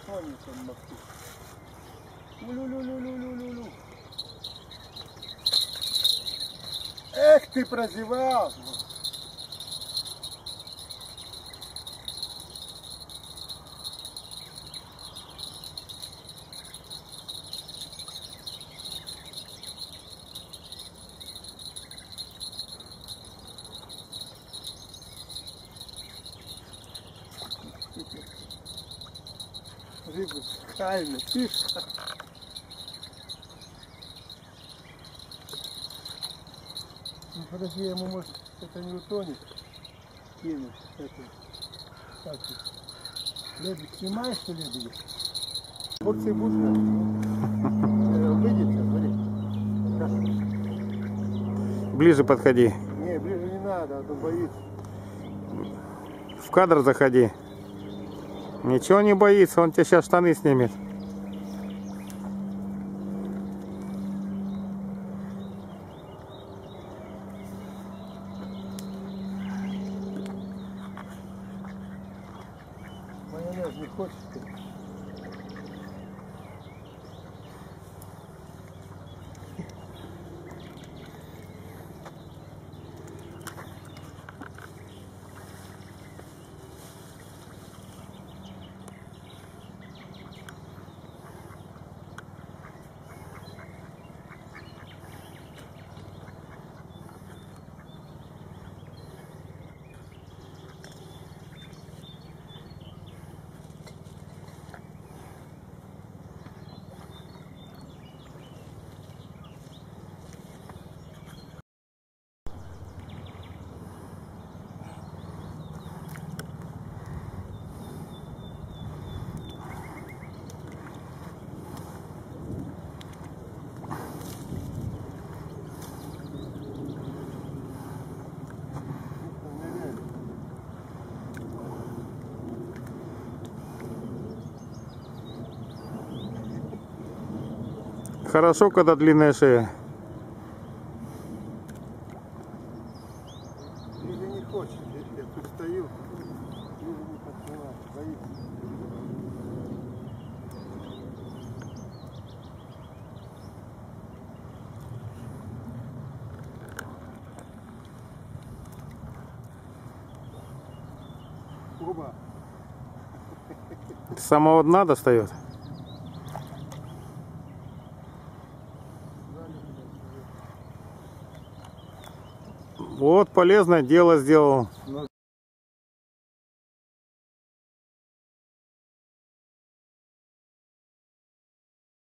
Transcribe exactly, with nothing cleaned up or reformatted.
тонет он махтит. Улю-лю-лю-лю-лю-лю-лю. Эх, ты прозевал! Рыба правильно, тихо. Ну подожди, ему может это не утонет. Кинуть это. Так, лебедь снимаешь, что лебедь? Порции будут? Выйдет сейчас, смотри. Ближе подходи. Не, ближе не надо, а то боится. В кадр заходи. Ничего не боится, он тебе сейчас штаны снимет. Майонез не хочешь ты? Хорошо, когда длинная шея. Лиза не хочет, я тут стою. Лиза не подплывает, боится. Оба. С самого дна достает. Вот полезное дело сделал.